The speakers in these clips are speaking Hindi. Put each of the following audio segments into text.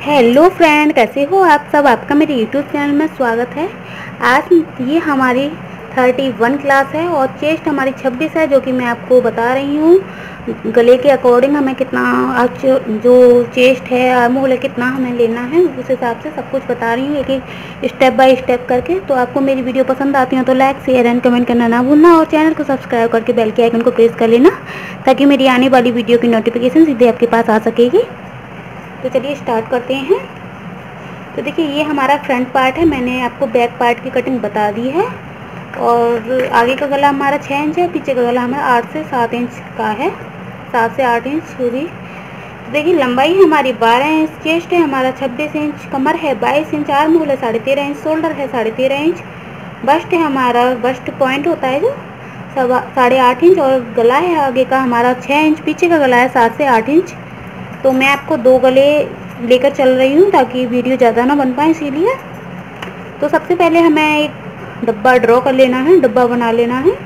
हेलो फ्रेंड, कैसे हो आप सब। आपका मेरे यूट्यूब चैनल में स्वागत है। आज ये हमारी 31 क्लास है और चेस्ट हमारी 26 है, जो कि मैं आपको बता रही हूँ गले के अकॉर्डिंग हमें कितना जो चेस्ट है आर्म होल है कितना हमें लेना है, उस हिसाब से सब कुछ बता रही हूँ एक एक स्टेप बाय स्टेप करके। तो आपको मेरी वीडियो पसंद आती है तो लाइक शेयर एंड कमेंट करना ना भूलना और चैनल को सब्सक्राइब करके बेल के आइकन को प्रेस कर लेना, ताकि मेरी आने वाली वीडियो की नोटिफिकेशन सीधे आपके पास आ सकेगी। तो चलिए स्टार्ट करते हैं। तो देखिए ये हमारा फ्रंट पार्ट है, मैंने आपको बैक पार्ट की कटिंग बता दी है। और आगे का गला हमारा 6 इंच है, पीछे का गला हमारा 8 से 7 इंच का है, 7 से 8 इंच पूरी। तो देखिए लंबाई हमारी 12 इंच, चेस्ट है हमारा 26 इंच, कमर है 22 इंच, आर्म होल है 13.5 इंच, शोल्डर है 13.5 इंच, बस्ट है हमारा, बस्ट पॉइंट होता है जो 8.5 इंच, और गला है आगे का हमारा 6 इंच, पीछे का गला है 7 से 8 इंच। तो मैं आपको 2 गले लेकर चल रही हूँ ताकि वीडियो ज़्यादा ना बन पाए, इसीलिए। तो सबसे पहले हमें एक डब्बा ड्रॉ कर लेना है, डब्बा बना लेना है।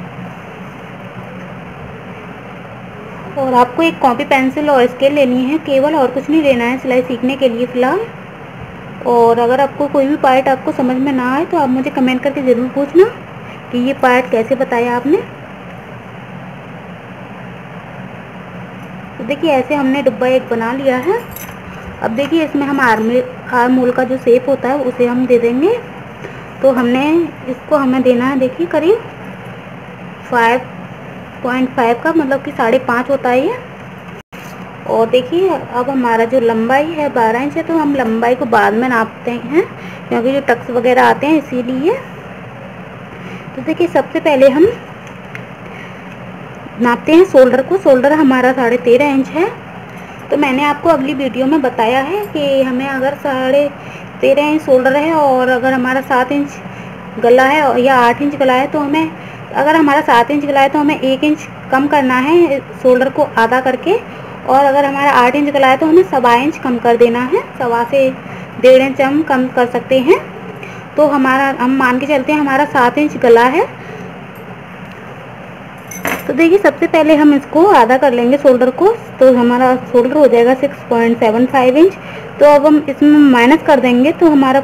और आपको एक कॉपी पेंसिल और स्केल लेनी है केवल, और कुछ नहीं लेना है सिलाई सीखने के लिए फ़िलहाल। और अगर आपको कोई भी पार्ट आपको समझ में ना आए तो आप मुझे कमेंट करके ज़रूर पूछना कि ये पार्ट कैसे बताया आपने। तो देखिए ऐसे हमने डब्बा एक बना लिया है। अब देखिए इसमें हम आर्म होल का जो शेप होता है उसे हम दे देंगे। तो इसको हमें देना है, देखिए करीब 5.5 का, मतलब कि 5.5 होता है ये। और देखिए अब हमारा जो लंबाई है 12 इंच है, तो हम लंबाई को बाद में नापते हैं क्योंकि जो टक्स वगैरह आते हैं इसीलिए। तो देखिए सबसे पहले हम नापते हैं शोल्डर को। शोल्डर हमारा 13.5 इंच है। तो मैंने आपको अगली वीडियो में बताया है कि हमें अगर 13.5 इंच शोल्डर है और अगर हमारा 7 इंच गला है या 8 इंच गला है, तो हमें, अगर हमारा 7 इंच गला है तो हमें 1 इंच कम करना है शोल्डर को आधा करके, और अगर हमारा 8 इंच गला है तो हमें 1.25 इंच कम कर देना है, 1.25 से 1.5 इंच हम कम कर सकते हैं। तो हम मान के चलते हैं हमारा 7 इंच गला है। तो देखिए सबसे पहले हम इसको आधा कर लेंगे शोल्डर को, तो हमारा शोल्डर हो जाएगा 6.75 इंच। तो अब हम इसमें माइनस कर देंगे तो हमारा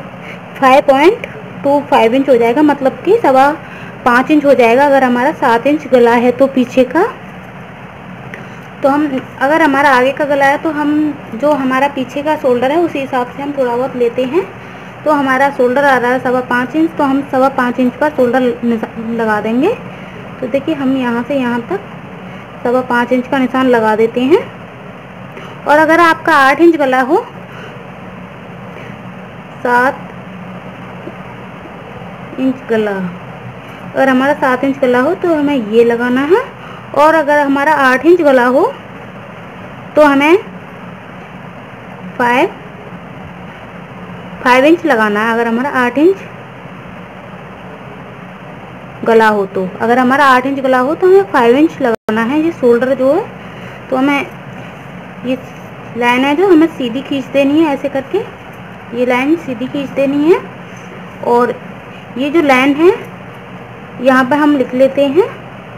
5.25 इंच हो जाएगा, मतलब कि 5.25 इंच हो जाएगा अगर हमारा 7 इंच गला है तो पीछे का। तो हम, अगर हमारा आगे का गला है तो हम जो हमारा पीछे का शोल्डर है उसी हिसाब से हम थोड़ा बहुत लेते हैं। तो हमारा शोल्डर आ रहा है 5.25 इंच, तो हम 5.25 इंच का शोल्डर लगा देंगे। तो देखिए हम यहाँ से यहाँ तक 5.25 इंच का निशान लगा देते हैं। और अगर आपका 8 इंच गला हो, 7 इंच गला, अगर हमारा 7 इंच गला हो तो हमें ये लगाना है। और अगर हमारा 8 इंच गला हो तो हमें 5 इंच लगाना है, अगर हमारा 8 इंच गला हो तो। अगर हमारा 8 इंच गला हो तो हमें 5 इंच लगाना है। ये शोल्डर जो है, तो हमें ये लाइन है जो हमें सीधी खींच देनी है, ऐसे करके ये लाइन सीधी खींच देनी है। और ये जो लाइन है यहाँ पे हम लिख लेते हैं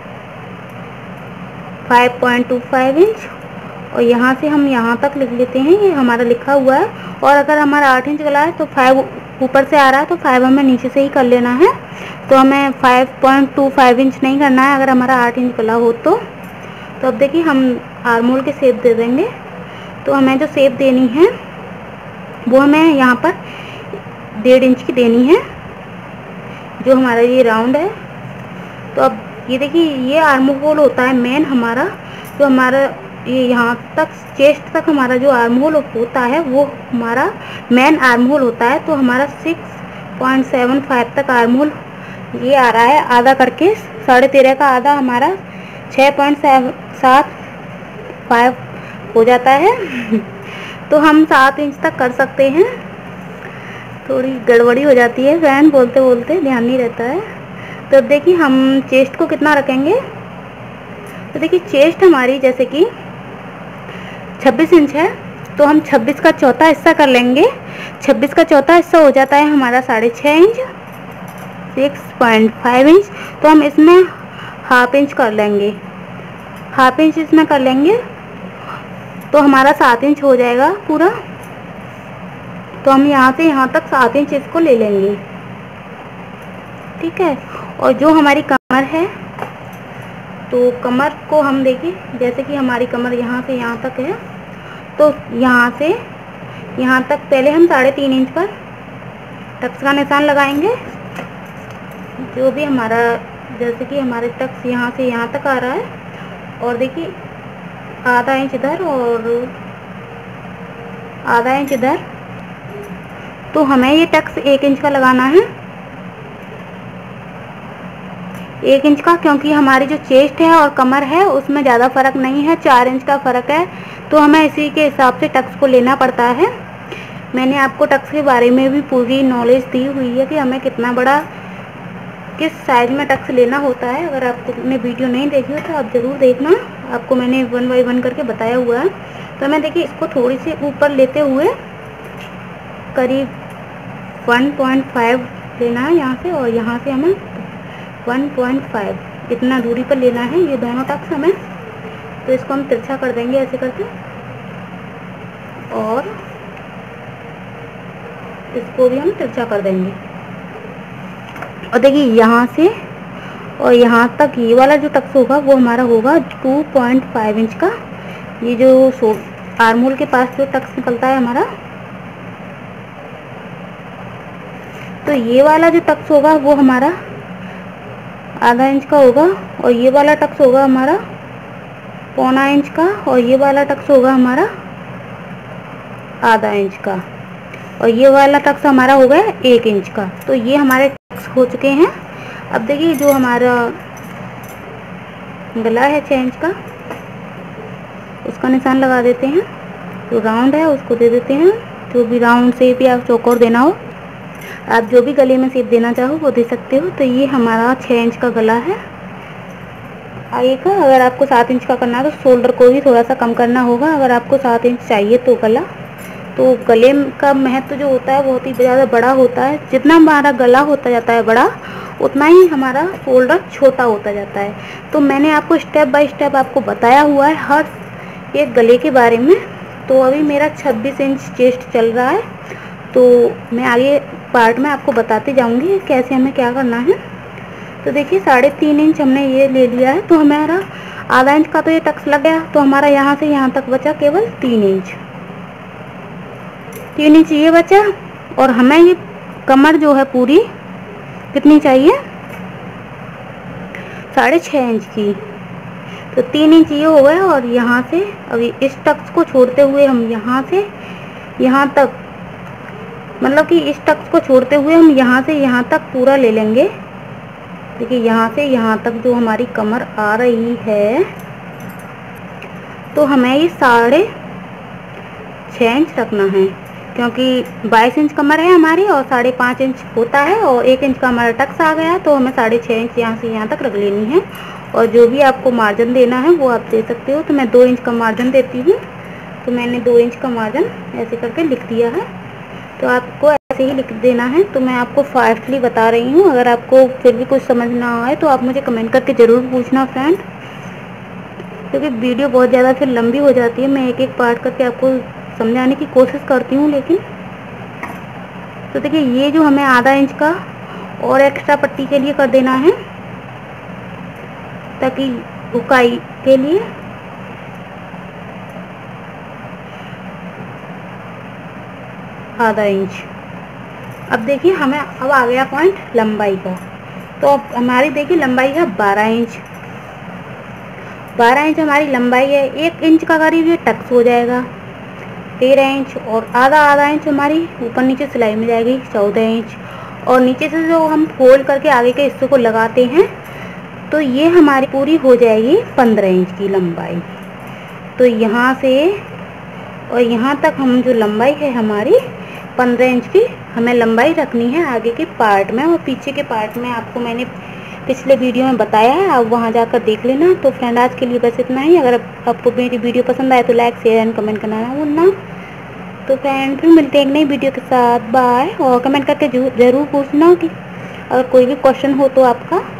5.25 इंच, और यहाँ से हम यहाँ तक लिख लेते हैं, ये हमारा लिखा हुआ है। और अगर हमारा 8 इंच गला है तो 5 ऊपर से आ रहा है तो 5 हमें नीचे से ही कर लेना है। तो हमें 5.25 इंच नहीं करना है अगर हमारा 8 इंच गला हो तो। अब देखिए हम आर्म होल के शेप दे देंगे। तो हमें जो शेप देनी है वो हमें यहाँ पर 1.5 इंच की देनी है, जो हमारा ये राउंड है। तो अब ये देखिए ये आर्म होल होता है मेन हमारा, जो हमारा ये यहाँ तक चेस्ट तक हमारा जो आर्म होल होता है वो हमारा मेन आर्म होल होता है। तो हमारा 6.75 तक आर्म होल ये आ रहा है, आधा करके 13.5 का आधा हमारा 6.75 हो जाता है। तो हम 7 इंच तक कर सकते हैं। थोड़ी गड़बड़ी हो जाती है फैन, बोलते बोलते ध्यान नहीं रहता है। तो अब देखिए हम चेस्ट को कितना रखेंगे। तो देखिए चेस्ट हमारी जैसे कि 26 इंच है, तो हम 26 का चौथा हिस्सा कर लेंगे। 26 का चौथा हिस्सा हो जाता है हमारा 6.5 इंच, 6.5 इंच। तो हम इसमें हाफ इंच कर लेंगे, हाफ इंच इसमें कर लेंगे तो हमारा 7 इंच हो जाएगा पूरा। तो हम यहाँ से यहाँ तक 7 इंच इसको ले लेंगे, ठीक है। और जो हमारी कमर है, तो कमर को हम देखिए, जैसे कि हमारी कमर यहाँ से यहाँ तक है, तो यहाँ से यहाँ तक पहले हम 3.5 इंच पर टक्स का निशान लगाएंगे। जो भी हमारा, जैसे कि हमारे टक्स यहाँ से यहाँ तक आ रहा है, और देखिए आधा इंच इधर और आधा इंच इधर, तो हमें ये टक्स 1 इंच का लगाना है, 1 इंच का, क्योंकि हमारी जो चेस्ट है और कमर है उसमें ज़्यादा फ़र्क नहीं है, 4 इंच का फ़र्क है, तो हमें इसी के हिसाब से टक्स को लेना पड़ता है। मैंने आपको टक्स के बारे में भी पूरी नॉलेज दी हुई है कि हमें कितना बड़ा, किस साइज में टक्स लेना होता है। अगर आपने वीडियो नहीं देखी हो तो आप ज़रूर देखना, आपको मैंने 1 बाय 1 करके बताया हुआ है। तो मैं देखिए इसको थोड़ी सी ऊपर लेते हुए करीब 1.5 लेना है यहाँ से, और यहाँ से हमें 1.5 इतना दूरी पर लेना है ये दोनों टक्स हमें। तो इसको हम तिरछा कर देंगे ऐसे करके, और इसको भी हम तिरछा कर देंगे। और देखिए यहाँ से और यहाँ तक ये वाला जो टक्स होगा वो हमारा होगा 2.5 इंच का। ये जो आर्म होल के पास जो टक्स निकलता है हमारा, तो ये वाला जो टक्स होगा वो हमारा आधा इंच का होगा, और ये वाला टक्स होगा हमारा 1.25 इंच का, और ये वाला टक्स होगा हमारा आधा इंच का, और ये वाला टक्स हमारा हो गया 1 इंच का। तो ये हमारे टक्स हो चुके हैं। अब देखिए जो हमारा गला है 6 इंच का, उसका निशान लगा देते हैं। जो राउंड है उसको दे देते हैं, जो भी राउंड शेप या चौकोर देना हो, आप जो भी गले में शेप देना चाहो वो दे सकते हो। तो ये हमारा 6 इंच का गला है आगे का। अगर आपको 7 इंच का करना है तो शोल्डर को भी थोड़ा सा कम करना होगा। अगर आपको 7 इंच चाहिए तो गला, तो गले का महत्व जो होता है बहुत ही ज़्यादा बड़ा होता है। जितना हमारा गला होता जाता है बड़ा, उतना ही हमारा शोल्डर छोटा होता जाता है। तो मैंने आपको स्टेप बाय स्टेप आपको बताया हुआ है हर एक गले के बारे में। तो अभी मेरा 26 इंच चेस्ट चल रहा है, तो मैं आगे पार्ट में आपको बताते जाऊंगी कैसे हमें क्या करना है। तो देखिए 3.5 इंच हमने ये ले लिया है, तो हमारा आधा इंच का तो ये टक्स लग गया, तो हमारा यहाँ से यहाँ तक बचा केवल 3 इंच। 3 इंच ये बचा, और हमें ये कमर जो है पूरी कितनी चाहिए, 6.5 इंच की। तो 3 इंच ये हो गया, और यहाँ से अभी इस टक्स को छोड़ते हुए हम यहाँ से यहाँ तक, मतलब कि इस टक्स को छोड़ते हुए हम यहाँ से यहाँ तक पूरा ले लेंगे। देखिए यहाँ से यहाँ तक जो हमारी कमर आ रही है, तो हमें ये 6.5 इंच रखना है, क्योंकि 22 इंच कमर है हमारी और 5.5 इंच होता है, और 1 इंच का हमारा टक्स आ गया, तो हमें 6.5 इंच यहाँ से यहाँ तक रख लेनी है। और जो भी आपको मार्जिन देना है वो आप दे सकते हो। तो मैं 2 इंच का मार्जिन देती हूँ, तो मैंने 2 इंच का मार्जिन ऐसे करके लिख दिया है। तो आपको ऐसे ही लिख देना है। तो मैं आपको फास्टली बता रही हूँ, अगर आपको फिर भी कुछ समझ ना आए तो आप मुझे कमेंट करके ज़रूर पूछना फ्रेंड, क्योंकि वीडियो बहुत ज़्यादा फिर लंबी हो जाती है। मैं एक एक पार्ट करके आपको समझाने की कोशिश करती हूँ, लेकिन तो देखिए ये जो हमें आधा इंच का और एक्स्ट्रा पट्टी के लिए कर देना है, ताकि उकाई के लिए आधा इंच। अब देखिए हमें अब आ गया पॉइंट लंबाई का। तो अब हमारी देखिए लंबाई है 12 इंच। 12 इंच हमारी लंबाई है। 1 इंच का करीब ये टक्स हो जाएगा 13 इंच, और आधा इंच हमारी ऊपर नीचे सिलाई में जाएगी 14 इंच। और नीचे से जो हम फोल्ड करके आगे के हिस्से को लगाते हैं, तो ये हमारी पूरी हो जाएगी 15 इंच की लंबाई। तो यहाँ से और यहाँ तक हम जो लंबाई है हमारी 15 इंच की हमें लंबाई रखनी है आगे के पार्ट में। और पीछे के पार्ट में आपको मैंने पिछले वीडियो में बताया है, आप वहाँ जाकर देख लेना। तो फ्रेंड आज के लिए बस इतना ही। अगर आपको मेरी वीडियो पसंद आए तो लाइक शेयर एंड कमेंट करना ना भूलना। तो फ्रेंड फिर मिलते हैं एक नई वीडियो के साथ। बाय। और कमेंट करके ज़रूर पूछना कि अगर कोई भी क्वेश्चन हो तो आपका।